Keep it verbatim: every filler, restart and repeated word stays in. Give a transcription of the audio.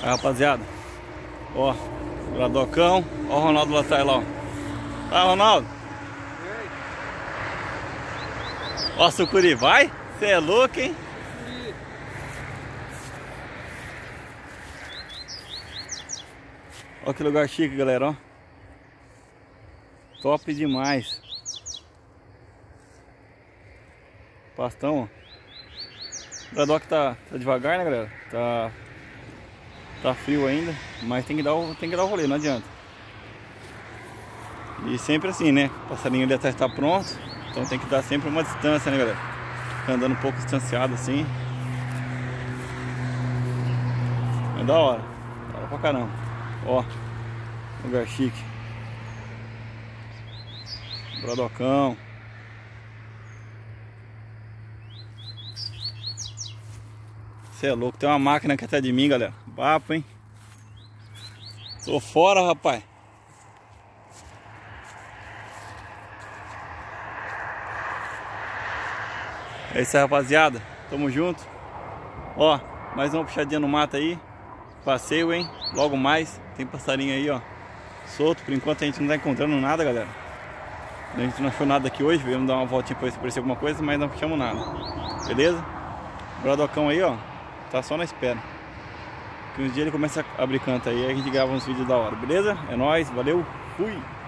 Aí, rapaziada, ó, Bradocão, ó o Ronaldo lá atrás lá, ó. Tá, Ronaldo? Ó, sucuri, vai? Você é louco, hein? Ó que lugar chique, galera, ó. Top demais. Pastão, ó. O Bradock tá, tá devagar, né, galera? Tá, tá frio ainda, mas tem que dar o, tem que dar o rolê, não adianta. E sempre assim, né? O passarinho ali atrás tá pronto, então tem que dar sempre uma distância, né, galera? Ficar andando um pouco distanciado assim. É da hora, da hora pra caramba. Ó, lugar chique. Bradocão. Você é louco, tem uma máquina aqui atrás de mim, galera. Papo, hein? Tô fora, rapaz. É isso aí, rapaziada. Tamo junto. Ó, mais uma puxadinha no mato aí. Passeio, hein? Logo mais. Tem passarinho aí, ó. Solto. Por enquanto a gente não tá encontrando nada, galera. A gente não achou nada aqui hoje. Viemos dar uma voltinha pra ver se aparecer alguma coisa, mas não achamos nada. Beleza? O Bradocão aí, ó. Tá só na espera. Que uns dias ele começa a abrir canto aí, aí a gente grava uns vídeos da hora, beleza? É nóis, valeu, fui!